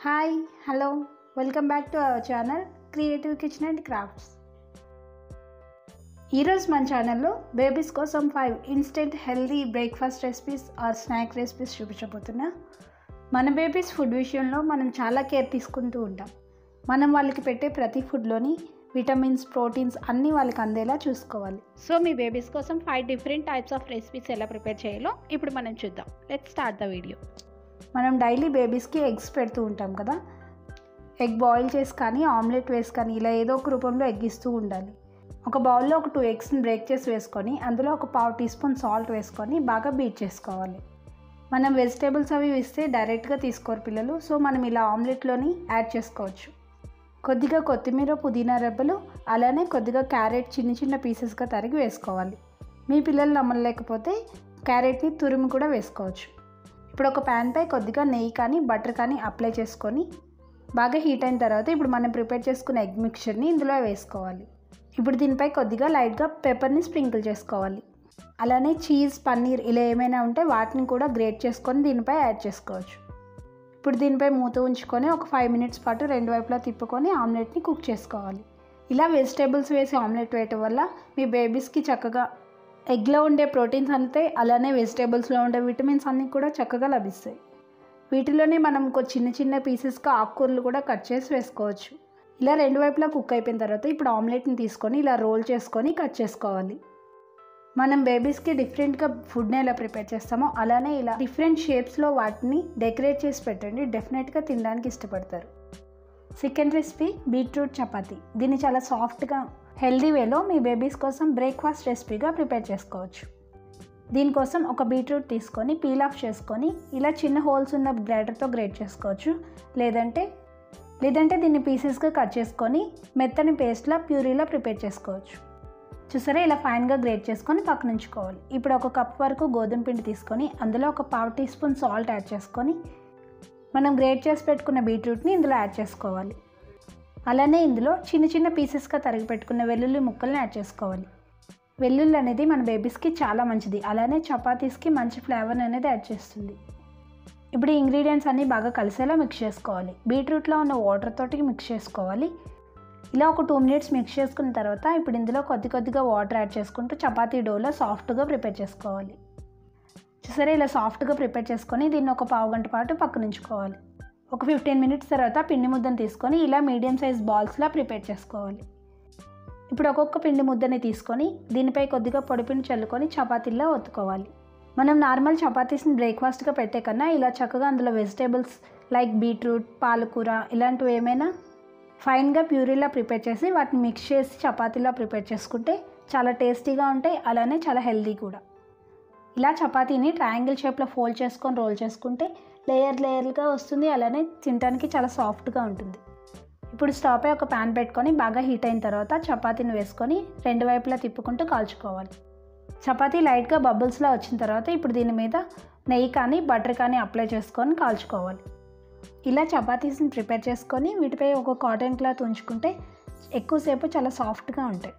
Hi hello welcome back to our channel creative kitchen and crafts. ఈరోజు మన ఛానల్లో babies కోసం 5 instant healthy breakfast recipes or snack recipes చూపించబోతున్నా. మన babies food విషయంలో మనం చాలా కేర్ తీసుకుంటూ ఉంటాం. మనం వాళ్ళకి పెట్టే ప్రతి ఫుడ్లోని విటమిన్స్, ప్రోటీన్స్ అన్నీ వాళ్ళకి అందేలా చూసుకోవాలి. సో మీ బేబీస్ కోసం 5 డిఫరెంట్ టైప్స్ ఆఫ్ రెసిపీస్ ఎలా ప్రిపేర్ చేయాలో ఇప్పుడు మనం చూద్దాం. Let's start the video. మనం డైలీ బేబీస్కి ఎగ్స్ పెడుతూ ఉంటాం కదా. ఎగ్ బాయిల్ చేసి కానీ ఆమ్లెట్ వేసి కానీ ఇలా ఏదో ఒక రూపంలో ఎగ్ ఇస్తూ ఉండాలి. ఒక బౌల్లో ఒక 2 ఎగ్స్ని బ్రేక్ చేసి వేసుకొని అందులో ఒక 1/2 టీ స్పూన్ సాల్ట్ వేసుకొని బాగా బీట్ చేసుకోవాలి. మనం వెజిటేబుల్స్ అవి ఇస్తే డైరెక్ట్గా తీసుకోరు పిల్లలు. సో మనం ఇలా ఆమ్లెట్లోని యాడ్ చేసుకోవచ్చు. కొద్దిగా కొత్తిమీర, పుదీనా రెబ్బలు, అలానే కొద్దిగా క్యారెట్ చిన్న చిన్న పీసెస్గా తరిగి వేసుకోవాలి. మీ పిల్లలు నమ్మలేకపోతే క్యారెట్ని తురిమి కూడా వేసుకోవచ్చు. ఇప్పుడు ఒక ప్యాన్పై కొద్దిగా నెయ్యి కానీ బటర్ కానీ అప్లై చేసుకొని బాగా హీట్ అయిన తర్వాత ఇప్పుడు మనం ప్రిపేర్ చేసుకున్న ఎగ్ మిక్చర్ని ఇందులో వేసుకోవాలి. ఇప్పుడు దీనిపై కొద్దిగా లైట్గా పెప్పర్ని స్ప్రింకిల్ చేసుకోవాలి. అలానే చీజ్, పన్నీర్ ఇలా ఏమైనా ఉంటే వాటిని కూడా గ్రేట్ చేసుకొని దీనిపై యాడ్ చేసుకోవచ్చు. ఇప్పుడు దీనిపై మూత ఉంచుకొని ఒక 5 మినిట్స్ పాటు 2 వైపులా తిప్పుకొని ఆమ్లెట్ని కుక్ చేసుకోవాలి. ఇలా వెజిటేబుల్స్ వేసి ఆమ్లెట్ వేయటం వల్ల మీ బేబీస్కి చక్కగా ఎగ్లో ఉండే ప్రోటీన్స్ అంతే, అలానే వెజిటేబుల్స్లో ఉండే విటమిన్స్ అన్నీ కూడా చక్కగా లభిస్తాయి. వీటిలోనే మనం చిన్న చిన్న పీసెస్గా ఆకుకూరలు కూడా కట్ చేసి వేసుకోవచ్చు. ఇలా 2 వైపులా కుక్ అయిపోయిన తర్వాత ఇప్పుడు ఆమ్లెట్ని తీసుకొని ఇలా రోల్ చేసుకొని కట్ చేసుకోవాలి. మనం బేబీస్కి డిఫరెంట్గా ఫుడ్ని ఎలా ప్రిపేర్ చేస్తామో అలానే ఇలా డిఫరెంట్ షేప్స్లో వాటిని డెకరేట్ చేసి పెట్టండి. డెఫినెట్గా తినడానికి ఇష్టపడతారు. Second recipe beetroot chapati. దీన్ని చాలా సాఫ్ట్గా హెల్దీ వేలో మీ బేబీస్ కోసం బ్రేక్ఫాస్ట్ రెసిపీగా ప్రిపేర్ చేసుకోవచ్చు. దీనికోసం ఒక బీట్రూట్ తీసుకొని పీల్ ఆఫ్ చేసుకొని ఇలా చిన్న హోల్స్ ఉన్న గ్రేటర్తో గ్రేట్ చేసుకోవచ్చు. లేదంటే దీన్ని పీసెస్గా కట్ చేసుకొని మెత్తని పేస్ట్లా ప్యూరీలా ప్రిపేర్ చేసుకోవచ్చు. చూసారా, ఇలా ఫైన్గా గ్రేట్ చేసుకొని పక్కన ఉంచుకోవాలి. ఇప్పుడు ఒక కప్ వరకు గోధుమ పిండి తీసుకొని అందులో ఒక 1/2 టీ స్పూన్ సాల్ట్ యాడ్ చేసుకొని మనం గ్రేట్ చేసి పెట్టుకున్న బీట్రూట్ని ఇందులో యాడ్ చేసుకోవాలి. అలానే ఇందులో చిన్న చిన్న పీసెస్గా తరిగి పెట్టుకున్న వెల్లుల్లి ముక్కల్ని యాడ్ చేసుకోవాలి. వెల్లుల్లి అనేది మన బేబీస్కి చాలా మంచిది. అలానే చపాతీస్కి మంచి ఫ్లేవర్ అనేది యాడ్ చేస్తుంది. ఇప్పుడు ఈ ఇంగ్రీడియంట్స్ అన్నీ బాగా కలిసేలా మిక్స్ చేసుకోవాలి. బీట్రూట్లో ఉన్న వాటర్ తోటి మిక్స్ చేసుకోవాలి. ఇలా ఒక 2 మినిట్స్ మిక్స్ చేసుకున్న తర్వాత ఇప్పుడు ఇందులో కొద్దిగా వాటర్ యాడ్ చేసుకుంటూ చపాతీ డోలో సాఫ్ట్గా ప్రిపేర్ చేసుకోవాలి. చూసారా, ఇలా సాఫ్ట్గా ప్రిపేర్ చేసుకొని దీన్ని ఒక 1/2 గంట పాటు పక్కన ఉంచుకోవాలి. ఒక 15 మినిట్స్ తర్వాత పిండి ముద్దను తీసుకొని ఇలా మీడియం సైజ్ బాల్స్లా ప్రిపేర్ చేసుకోవాలి. ఇప్పుడు ఒక్కొక్క పిండి ముద్దని తీసుకొని దీనిపై కొద్దిగా పొడిపిండి చల్లుకొని చపాతీల్లో ఒత్తుకోవాలి. మనం నార్మల్ చపాతీస్ని బ్రేక్ఫాస్ట్గా పెట్టే కన్నా ఇలా చక్కగా అందులో వెజిటేబుల్స్ లైక్ బీట్రూట్, పాలకూర ఇలాంటివి ఏమైనా ఫైన్గా ప్యూరీలా ప్రిపేర్ చేసి వాటిని మిక్స్ చేసి చపాతీలా ప్రిపేర్ చేసుకుంటే చాలా టేస్టీగా ఉంటాయి. అలానే చాలా హెల్దీ కూడా. ఇలా చపాతీని ట్రయాంగిల్ షేప్లో ఫోల్డ్ చేసుకొని రోల్ చేసుకుంటే లేయర్గా వస్తుంది. అలానే తినడానికి చాలా సాఫ్ట్గా ఉంటుంది. ఇప్పుడు స్టవ్పై ఒక ప్యాన్ పెట్టుకొని బాగా హీట్ అయిన తర్వాత చపాతీని వేసుకొని 2 వైపులా తిప్పుకుంటూ కాల్చుకోవాలి. చపాతీ లైట్గా బబుల్స్లా వచ్చిన తర్వాత ఇప్పుడు దీని మీద నెయ్యి కానీ బటర్ కానీ అప్లై చేసుకొని కాల్చుకోవాలి. ఇలా చపాతీస్ని ప్రిపేర్ చేసుకొని వీటిపై ఒక కాటన్ క్లాత్ ఉంచుకుంటే ఎక్కువసేపు చాలా సాఫ్ట్గా ఉంటాయి.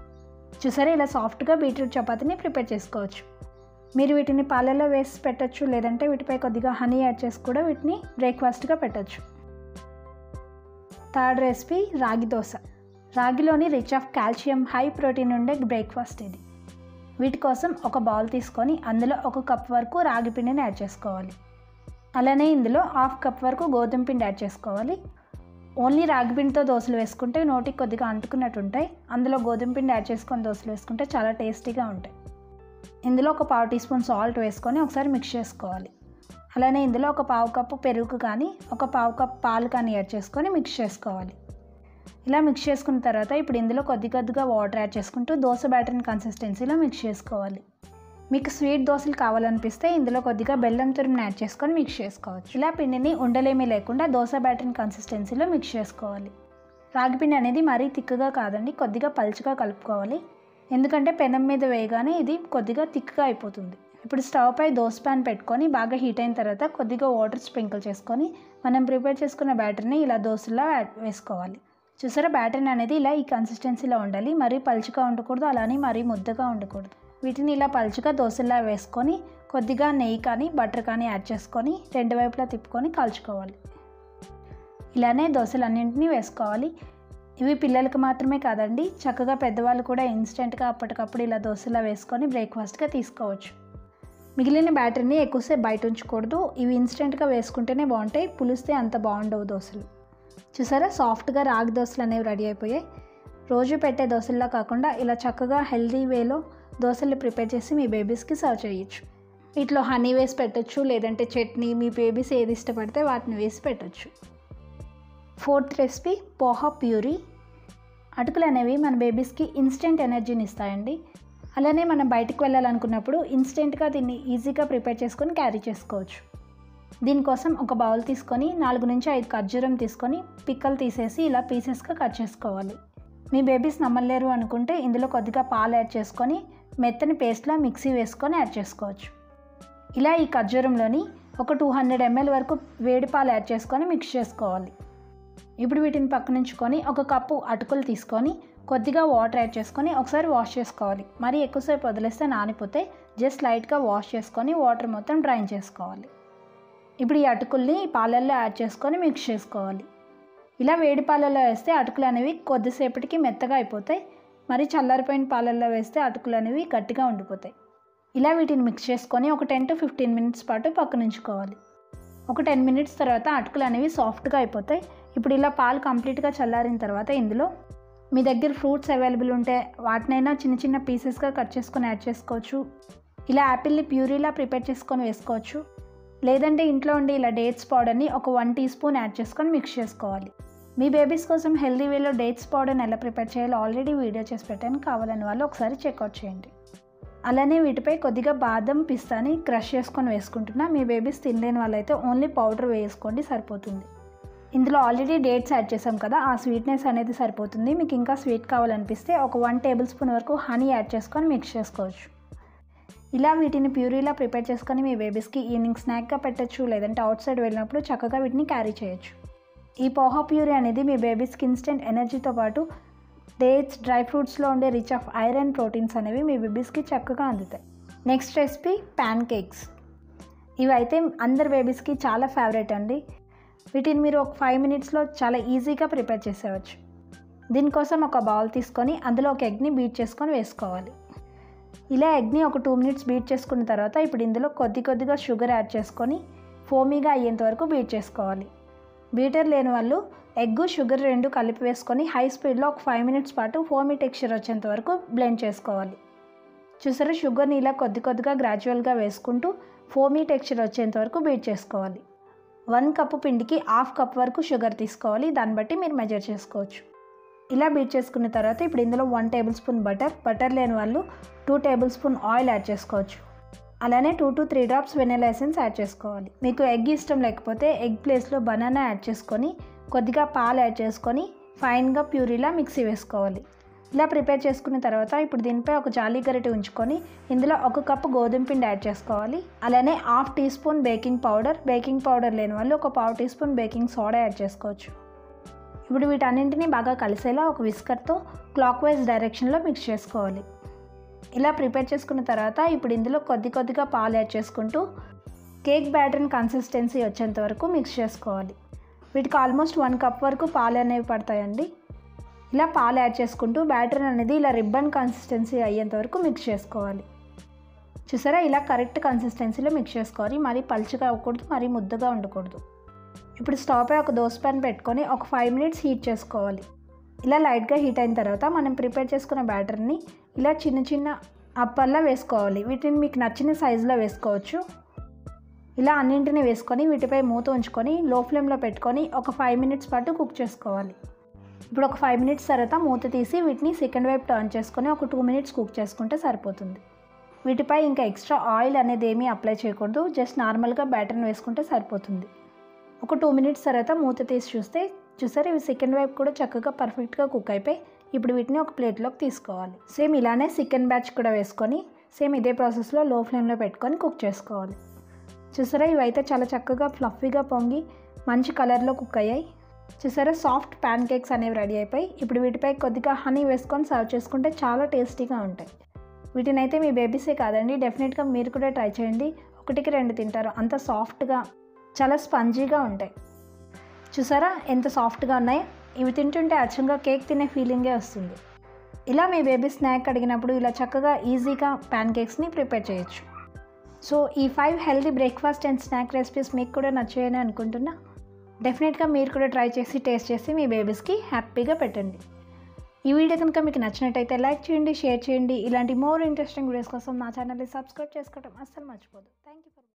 చూసారా, ఇలా సాఫ్ట్గా బీట్రూట్ చపాతీని ప్రిపేర్ చేసుకోవచ్చు. మీరు వీటిని పాలల్లో వేసి పెట్టచ్చు, లేదంటే వీటిపై కొద్దిగా హనీ యాడ్ చేసి కూడా వీటిని బ్రేక్ఫాస్ట్గా పెట్టచ్చు. Third recipe ragi dosa. రాగిలోని rich of calcium, high protein ఉండే బ్రేక్ఫాస్ట్ ఇది. వీటి కోసం ఒక బౌల్ తీసుకొని అందులో 1 కప్ వరకు రాగి పిండిని యాడ్ చేసుకోవాలి. అలానే ఇందులో 1/2 కప్ వరకు గోధుమ పిండి యాడ్ చేసుకోవాలి. ఓన్లీ రాగి పిండితో దోశలు వేసుకుంటే నోటికి కొద్దిగా అంటుకున్నట్టు ఉంటాయి. అందులో గోధుమ పిండి యాడ్ చేసుకొని దోశలు వేసుకుంటే చాలా టేస్టీగా ఉంటాయి. ఇందులో ఒక 1/2 టీ స్పూన్ సాల్ట్ వేసుకొని ఒకసారి మిక్స్ చేసుకోవాలి. అలానే ఇందులో ఒక 1/2 కప్పు పెరుగు కానీ ఒక 1/2 కప్ పాలు కానీ యాడ్ చేసుకొని మిక్స్ చేసుకోవాలి. ఇలా మిక్స్ చేసుకున్న తర్వాత ఇప్పుడు ఇందులో కొద్దిగా వాటర్ యాడ్ చేసుకుంటూ దోశ బ్యాటర్ని కన్సిస్టెన్సీలో మిక్స్ చేసుకోవాలి. మీకు స్వీట్ దోశలు కావాలనిపిస్తే ఇందులో కొద్దిగా బెల్లం తురుముని యాడ్ చేసుకొని మిక్స్ చేసుకోవచ్చు. ఇలా పిండిని ఉండలేమీ లేకుండా దోశ బ్యాటర్ని కన్సిస్టెన్సీలో మిక్స్ చేసుకోవాలి. రాగి పిండి అనేది మరీ తిక్కుగా కాదండి, కొద్దిగా పలుచగా కలుపుకోవాలి. ఎందుకంటే పెనం మీద వేయగానే ఇది కొద్దిగా థిక్గా అయిపోతుంది. ఇప్పుడు స్టవ్ పై దోశ ప్యాన్ పెట్టుకొని బాగా హీట్ అయిన తర్వాత కొద్దిగా వాటర్ స్ప్రింకిల్ చేసుకొని మనం ప్రిపేర్ చేసుకున్న బ్యాటర్ని ఇలా దోశలా వేసుకోవాలి. చూసారా, బ్యాటర్ని అనేది ఇలా ఈ కన్సిస్టెన్సీలో ఉండాలి. మరీ పలుచగా ఉండకూడదు, అలానే మరీ ముద్దగా ఉండకూడదు. వీటిని ఇలా పలుచగా దోశలా వేసుకొని కొద్దిగా నెయ్యి కానీ బటర్ కానీ యాడ్ చేసుకొని 2 వైపులా తిప్పుకొని కాల్చుకోవాలి. ఇలానే దోశలన్నింటినీ వేసుకోవాలి. ఇవి పిల్లలకు మాత్రమే కాదండి, చక్కగా పెద్దవాళ్ళు కూడా ఇన్స్టెంట్గా అప్పటికప్పుడు ఇలా దోశలా వేసుకొని బ్రేక్ఫాస్ట్గా తీసుకోవచ్చు. మిగిలిన బ్యాటర్ని ఎక్కువసేపు బయట ఉంచకూడదు. ఇవి ఇన్స్టెంట్గా వేసుకుంటేనే బాగుంటాయి, పులిస్తే అంత బాగుండవు దోశలు. చూసారా, సాఫ్ట్గా రాగి దోశలు అనేవి రెడీ అయిపోయాయి. రోజు పెట్టే దోశల్లా కాకుండా ఇలా చక్కగా హెల్దీ వేలో దోశలు ప్రిపేర్ చేసి మీ బేబీస్కి సర్వ్ చేయొచ్చు. వీటిలో హనీ వేసి పెట్టచ్చు, లేదంటే చట్నీ, మీ బేబీస్ ఏది ఇష్టపడితే వాటిని వేసి పెట్టచ్చు. 4th recipe poha puree. అటుకులు అనేవి మన బేబీస్కి ఇన్స్టెంట్ ఎనర్జీని ఇస్తాయండి. అలానే మనం బయటికి వెళ్ళాలనుకున్నప్పుడు ఇన్స్టెంట్గా దీన్ని ఈజీగా ప్రిపేర్ చేసుకొని క్యారీ చేసుకోవచ్చు. దీనికోసం ఒక బౌల్ తీసుకొని 4 నుంచి 5 ఖర్జూరం తీసుకొని పిక్కలు తీసేసి ఇలా పీసెస్గా కట్ చేసుకోవాలి. మీ బేబీస్ నమ్మలేరు అనుకుంటే ఇందులో కొద్దిగా పాలు యాడ్ చేసుకొని మెత్తని పేస్ట్లా మిక్సీ వేసుకొని యాడ్ చేసుకోవచ్చు. ఇలా ఈ ఖర్జూరంలోని ఒక 200 ml వరకు వేడి పాలు యాడ్ చేసుకొని మిక్స్ చేసుకోవాలి. ఇప్పుడు వీటిని పక్కనుంచుకొని ఒక కప్పు అటుకులు తీసుకొని కొద్దిగా వాటర్ యాడ్ చేసుకొని ఒకసారి వాష్ చేసుకోవాలి. మరి ఎక్కువసేపు వదిలేస్తే నానిపోతే జస్ట్ లైట్గా వాష్ చేసుకొని వాటర్ మొత్తం డ్రైన్ చేసుకోవాలి. ఇప్పుడు ఈ అటుకుల్ని పాలల్లో యాడ్ చేసుకొని మిక్స్ చేసుకోవాలి. ఇలా వేడి పాలల్లో వేస్తే అటుకులు అనేవి కొద్దిసేపటికి మెత్తగా అయిపోతాయి. మరి చల్లారిపోయిన పాలల్లో వేస్తే అటుకులు అనేవి గట్టిగా ఉండిపోతాయి. ఇలా వీటిని మిక్స్ చేసుకొని ఒక 10 to 15 minutes పాటు పక్కనుంచుకోవాలి. ఒక 10 minutes తర్వాత అటుకులు అనేవి సాఫ్ట్గా అయిపోతాయి. ఇప్పుడు ఇలా పాలు కంప్లీట్గా చల్లారిన తర్వాత ఇందులో మీ దగ్గర ఫ్రూట్స్ అవైలబుల్ ఉంటే వాటినైనా చిన్న చిన్న పీసెస్గా కట్ చేసుకొని యాడ్ చేసుకోవచ్చు. ఇలా యాపిల్ని ప్యూరీలా ప్రిపేర్ చేసుకొని వేసుకోవచ్చు. లేదంటే ఇంట్లో ఉండి ఇలా డేట్స్ పౌడర్ని ఒక 1 teaspoon యాడ్ చేసుకొని మిక్స్ చేసుకోవాలి. మీ బేబీస్ కోసం హెల్దీ వేలో డేట్స్ పౌడర్ని ఎలా ప్రిపేర్ చేయాలో ఆల్రెడీ వీడియో చేసి పెట్టాను, కావాలని వాళ్ళు ఒకసారి చెక్అవుట్ చేయండి. అలానే వీటిపై కొద్దిగా బాదం పిస్తాని క్రష్ చేసుకొని వేసుకుంటున్నా. మీ బేబీస్ తినలేని వాళ్ళైతే ఓన్లీ పౌడర్ వేసుకోండి, సరిపోతుంది. ఇందులో ఆల్రెడీ డేట్స్ యాడ్ చేసాం కదా, ఆ స్వీట్నెస్ అనేది సరిపోతుంది. మీకు ఇంకా స్వీట్ కావాలనిపిస్తే ఒక 1 tablespoon వరకు హనీ యాడ్ చేసుకొని మిక్స్ చేసుకోవచ్చు. ఇలా వీటిని ప్యూరీలా ప్రిపేర్ చేసుకొని మీ బేబీస్కి ఈవినింగ్ స్నాక్గా పెట్టచ్చు, లేదంటే అవుట్ సైడ్ వెళ్ళినప్పుడు చక్కగా వీటిని క్యారీ చేయొచ్చు. ఈ పోహా ప్యూరీ అనేది మీ బేబీస్కి ఇన్స్టెంట్ ఎనర్జీతో పాటు డేట్స్, డ్రై ఫ్రూట్స్లో ఉండే రిచ్ ఆఫ్ ఐరన్, ప్రోటీన్స్ అనేవి మీ బేబీస్కి చక్కగా అందుతాయి. Next recipe pancakes. ఇవైతే అందరి బేబీస్కి చాలా ఫేవరెట్ అండి. వీటిని మీరు ఒక 5 minutesలో చాలా ఈజీగా ప్రిపేర్ చేసేవచ్చు. దీనికోసం ఒక బౌల్ తీసుకొని అందులో ఒక ఎగ్ని బీట్ చేసుకొని వేసుకోవాలి. ఇలా ఎగ్ని ఒక 2 minutes బీట్ చేసుకున్న తర్వాత ఇప్పుడు ఇందులో కొద్దిగా షుగర్ యాడ్ చేసుకొని ఫోమీగా అయ్యేంత వరకు బీట్ చేసుకోవాలి. బీటర్ లేని వాళ్ళు ఎగ్, షుగర్ 2 కలిపి వేసుకొని హై స్పీడ్లో ఒక 5 minutes పాటు ఫోమీ టెక్స్చర్ వచ్చేంత వరకు బ్లెండ్ చేసుకోవాలి. చూసారా, షుగర్ని ఇలా కొద్దిగా గ్రాడ్యువల్గా వేసుకుంటూ ఫోమీ టెక్స్చర్ వచ్చేంత వరకు బీట్ చేసుకోవాలి. 1 కప్పు పిండికి 1/2 cup వరకు షుగర్ తీసుకోవాలి, దాన్ని బట్టి మీరు మెజర్ చేసుకోవచ్చు. ఇలా బీట్ చేసుకున్న తర్వాత ఇప్పుడు ఇందులో 1 tablespoon బటర్ లేని వాళ్ళు 2 tablespoon ఆయిల్ యాడ్ చేసుకోవచ్చు. అలానే 2 to 3 drops vanilla essence add చేసుకోవాలి. మీకు ఎగ్ ఇష్టం లేకపోతే ఎగ్ ప్లేస్లో బనానా యాడ్ చేసుకొని కొద్దిగా పాలు యాడ్ చేసుకొని ఫైన్గా ప్యూరీలా మిక్సీ వేసుకోవాలి. ఇలా ప్రిపేర్ చేసుకున్న తర్వాత ఇప్పుడు దీనిపై ఒక జాలీ గరిటె ఉంచుకొని ఇందులో 1 కప్పు గోధుమ పిండి యాడ్ చేసుకోవాలి. అలానే 1/2 teaspoon బేకింగ్ పౌడర్ లేని వాళ్ళు ఒక 1/2 teaspoon బేకింగ్ సోడా యాడ్ చేసుకోవచ్చు. ఇప్పుడు వీటన్నింటినీ బాగా కలిసేలా ఒక విస్కర్తో క్లాక్ వైజ్ డైరెక్షన్లో మిక్స్ చేసుకోవాలి. ఇలా ప్రిపేర్ చేసుకున్న తర్వాత ఇప్పుడు ఇందులో కొద్దిగా పాలు యాడ్ చేసుకుంటూ కేక్ బ్యాటర్ కన్సిస్టెన్సీ వచ్చేంత వరకు మిక్స్ చేసుకోవాలి. వీటికి ఆల్మోస్ట్ 1 cup వరకు పాలు అనేవి పడతాయండి. ఇలా పాలు యాడ్ చేసుకుంటూ బ్యాటర్ అనేది ఇలా రిబ్బన్ కన్సిస్టెన్సీ అయ్యేంత వరకు మిక్స్ చేసుకోవాలి. చూసారా, ఇలా కరెక్ట్ కన్సిస్టెన్సీలో మిక్స్ చేసుకోవాలి. మరీ పలుచగా అవ్వకూడదు, మరీ ముద్దగా ఉండకూడదు. ఇప్పుడు స్టవ్ పై ఒక దోస ప్యాన్ పెట్టుకొని ఒక 5 minutes హీట్ చేసుకోవాలి. ఇలా లైట్గా హీట్ అయిన తర్వాత మనం ప్రిపేర్ చేసుకున్న బ్యాటర్ని ఇలా చిన్న అప్పల్లా వేసుకోవాలి. వీటిని మీకు నచ్చిన సైజులో వేసుకోవచ్చు. ఇలా అన్నింటినీ వేసుకొని వీటిపై మూత ఉంచుకొని లో ఫ్లేమ్లో పెట్టుకొని ఒక 5 minutes పాటు కుక్ చేసుకోవాలి. ఇప్పుడు ఒక 5 minutes తర్వాత మూత తీసి వీటిని సెకండ్ వైపు టర్న్ చేసుకొని ఒక 2 minutes కుక్ చేసుకుంటే సరిపోతుంది. వీటిపై ఇంకా ఎక్స్ట్రా ఆయిల్ అనేది ఏమీ అప్లై చేయకూడదు, జస్ట్ నార్మల్గా బ్యాటర్ని వేసుకుంటే సరిపోతుంది. ఒక 2 minutes తర్వాత మూత తీసి చూసారు, ఇవి సెకండ్ వైపు కూడా చక్కగా పర్ఫెక్ట్గా కుక్ అయిపోయి ఇప్పుడు వీటిని ఒక ప్లేట్లోకి తీసుకోవాలి. సేమ్ ఇలానే సెకండ్ బ్యాచ్ కూడా వేసుకొని సేమ్ ఇదే ప్రాసెస్లో లో ఫ్లేమ్లో పెట్టుకొని కుక్ చేసుకోవాలి. చూసారా, ఇవైతే చాలా చక్కగా ఫ్లఫీగా పొంగి మంచి కలర్లో కుక్ అయ్యాయి. చూసారా, సాఫ్ట్ ప్యాన్ కేక్స్ అనేవి రెడీ అయిపోయి ఇప్పుడు వీటిపై కొద్దిగా హనీ వేసుకొని సర్వ్ చేసుకుంటే చాలా టేస్టీగా ఉంటాయి. వీటిని అయితే మీ బేబీసే కాదండి, డెఫినెట్గా మీరు కూడా ట్రై చేయండి. 1కి 2 తింటారు, అంత సాఫ్ట్గా చాలా స్పంజీగా ఉంటాయి. చూసారా ఎంత సాఫ్ట్గా ఉన్నాయో. ఇవి తింటుంటే అచ్చంగా కేక్ తినే ఫీలింగే వస్తుంది. ఇలా మీ బేబీ స్నాక్ అడిగినప్పుడు ఇలా చక్కగా ఈజీగా ప్యాన్ కేక్స్ని ప్రిపేర్ చేయొచ్చు. సో ఈ 5 healthy breakfast and snack recipes మీకు కూడా నచ్చాయని అనుకుంటున్నా. డెఫినెట్గా మీరు కూడా ట్రై చేసి టేస్ట్ చేసి మీ బేబీస్కి హ్యాపీగా పెట్టండి. ఈ వీడియో కనుక మీకు నచ్చినట్టయితే లైక్ చేయండి, షేర్ చేయండి. ఇలాంటి మోర్ ఇంట్రెస్టింగ్ వీడియోస్ కోసం నా ఛానల్ని సబ్స్క్రైబ్ చేసుకోవడం అస్సలు మర్చిపోదు. Thank you.